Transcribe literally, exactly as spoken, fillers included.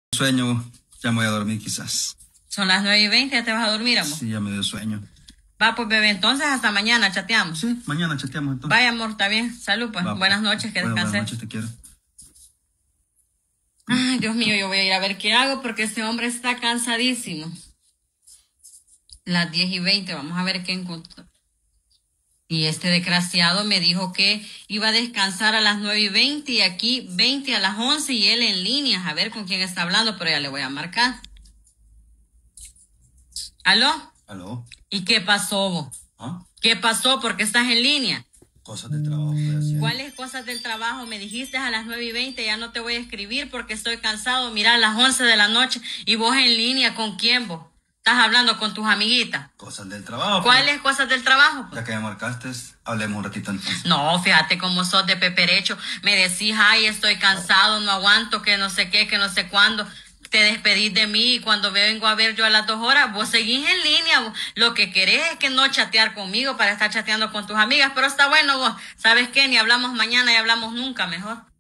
Sueño, ya me voy a dormir quizás. Son las nueve y veinte, ¿ya te vas a dormir, amor? Sí, ya me dio sueño. Va, pues, bebé, entonces hasta mañana chateamos. Sí, mañana chateamos entonces. Vaya, amor, está bien. Salud, pues. Va, buenas noches, que bueno, descanses. Buenas noches, te quiero. Ay, Dios mío, yo voy a ir a ver qué hago porque este hombre está cansadísimo. Las diez y veinte, vamos a ver qué encontró. Y este desgraciado me dijo que iba a descansar a las nueve y veinte y aquí veinte a las once y él en línea. A ver con quién está hablando, pero ya le voy a marcar. ¿Aló? ¿Aló? ¿Y qué pasó, vos? ¿Ah? ¿Qué pasó? ¿Por qué estás en línea? Cosas de trabajo estoy haciendo. ¿Cuáles cosas del trabajo? Me dijiste a las nueve y veinte, ya no te voy a escribir porque estoy cansado. Mira, a las once de la noche y vos en línea, ¿con quién vos? ¿Estás hablando con tus amiguitas? Cosas del trabajo. ¿Cuáles pero... cosas del trabajo? Ya que me marcaste, hablemos un ratito entonces. No, fíjate cómo sos de peperecho. Me decís, ay, estoy cansado, no aguanto, que no sé qué, que no sé cuándo. Te despedís de mí y cuando vengo a ver yo a las dos horas, vos seguís en línea. Vos. Lo que querés es que no chatear conmigo para estar chateando con tus amigas, pero está bueno vos. ¿Sabes qué? Ni hablamos mañana y hablamos nunca, mejor.